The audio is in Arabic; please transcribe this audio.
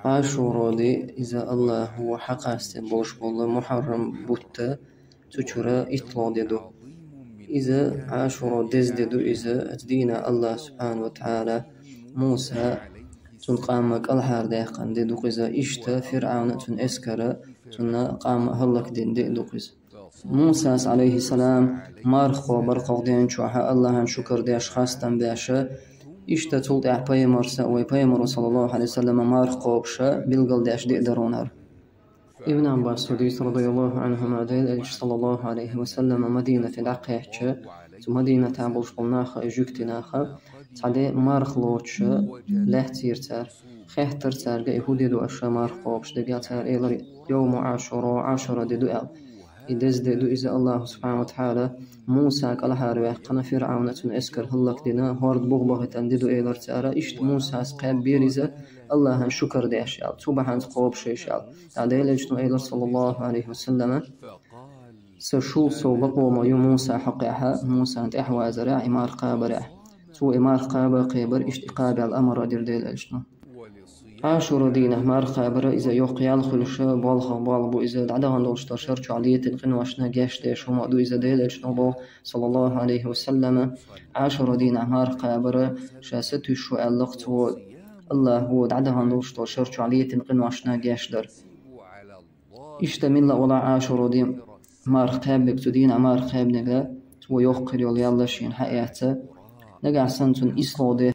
عاشورا دي إذا الله هو حقاست بوش والله محرم بوتا تشورا إطلا ديدو إذا عاشورا ديز ديدو إذا أتدينا الله سبحانه وتعالى موسى تن قامك الحار ديقان ديدو إذا إشتا فرعون تن إسكرا تن قام هلك دين ديدو إذا موسى عليه السلام مارخو برقو دين شوحا الله شكر دي أشخاص باشا إشتا تولد بيمر سوي بيمر صلى الله عليه وسلم مارخو بشا بلغل داش دي درونار ابن عباس رضي الله عنهما ديل صلى الله عليه وسلم مدينة العقيحة مدينة تعبوش قلناخا إجوكتناخا تعدي مارخلوتش لحتير تار خيحتر تار يهودي دو أشا مارخوبش دقا تار إلر يوم عاشورا دي دو إدز دو إذا الله سبحانه وتعالى موسى كالهار ويحقنا فرعون تن إسكر هلك دينا هورد بغبغت أن دو إلر تارا إشت موسى سقاب بيريزا الله شكر دي أشياء توبحان تقوب شيشال تعدي لجنو إلر صلى الله عليه وسلم سشول سو بقوم موسى حقيها موسى انت احوى زرع امار قابر تو امار قابر اشتقاب الامر دير ديل اجنو عاشور دينه مار قابر اذا يوقي الخلش بالخ بالبو اذا عدهن دوشتر شرچ عليه القنواشنا جاش ديش وما دو اذا ديل اجنو صلى الله عليه وسلم عاشور دينه مار قابر شاست شو اللقت الله هو عدهن دوشتر شرچ عليه القنواشنا جاش در اشتمل ولا عاشور دين مار خاب بكتودين مار خاب نجا ويوقر يلا شين حياته نجا سنتون إسلو ده